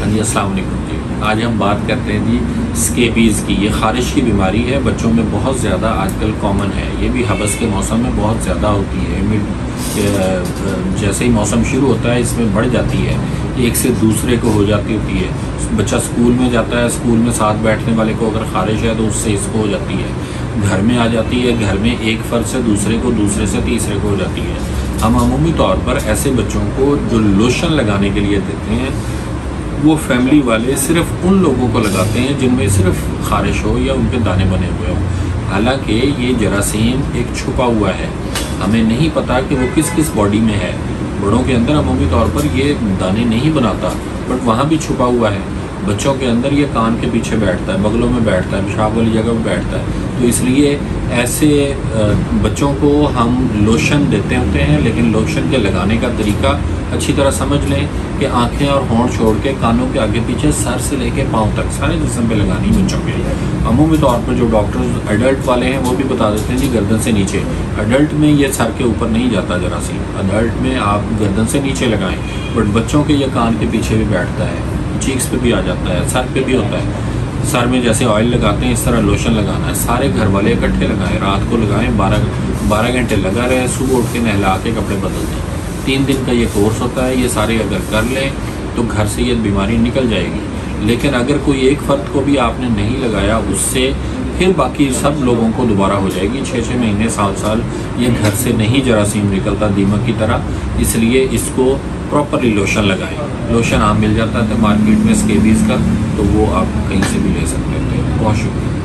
जी अस्सलाम वालेकुम जी। आज हम बात करते हैं जी स्केबीज़ की। ये ख़ारिश की बीमारी है, बच्चों में बहुत ज़्यादा आजकल कॉमन है। ये भी हबस के मौसम में बहुत ज़्यादा होती है। जैसे ही मौसम शुरू होता है इसमें बढ़ जाती है, एक से दूसरे को हो जाती होती है। बच्चा स्कूल में जाता है, स्कूल में साथ बैठने वाले को अगर ख़ारिश है तो उससे इसको हो जाती है। घर में आ जाती है, घर में एक फ़र्द से दूसरे को, दूसरे से तीसरे को हो जाती है। हम अमूमी तौर पर ऐसे बच्चों को जो लोशन लगाने के लिए देते हैं वो फैमिली वाले सिर्फ उन लोगों को लगाते हैं जिनमें सिर्फ ख़ारिश हो या उनके दाने बने हुए हों। हालांकि ये जरासीम एक छुपा हुआ है, हमें नहीं पता कि वो किस किस बॉडी में है। बड़ों के अंदर अमूमी तौर पर ये दाने नहीं बनाता, बट वहाँ भी छुपा हुआ है। बच्चों के अंदर ये कान के पीछे बैठता है, बगलों में बैठता है, पेशाब वाली जगह में बैठता है। तो इसलिए ऐसे बच्चों को हम लोशन देते होते हैं, लेकिन लोशन के लगाने का तरीका अच्छी तरह समझ लें कि आंखें और होंठ छोड़ के कानों के आगे पीछे, सर से लेके पाँव तक सारे जिस्म पे लगानी बच्चों के। अमूमी तौर पर जो डॉक्टर्स एडल्ट वाले हैं वो भी बता देते हैं जी गर्दन से नीचे। एडल्ट में ये सर के ऊपर नहीं जाता जरासीम, एडल्ट में आप गर्दन से नीचे लगाएं, बट बच्चों के ये कान के पीछे भी बैठता है, चीक्स पे भी आ जाता है, सर पे भी होता है। सर में जैसे ऑयल लगाते हैं इस तरह लोशन लगाना है। सारे घर वाले इकट्ठे लगाएं, रात को लगाएं, 12 घंटे लगा रहे, सुबह उठ के नहला के कपड़े बदल दें। 3 दिन का ये कोर्स होता है, ये सारे अगर कर लें तो घर से ये बीमारी निकल जाएगी। लेकिन अगर कोई एक फ़र्द को भी आपने नहीं लगाया, उससे फिर बाकी सब लोगों को दोबारा हो जाएगी। 6-6 महीने, साल ये घर से नहीं जरासीम निकलता दीमक की तरह। इसलिए इसको प्रॉपरली लोशन लगाएं। लोशन आम मिल जाता है मार्केट में स्केबीज़ का, तो वो आप कहीं से भी ले सकते हैं। बहुत शुक्रिया।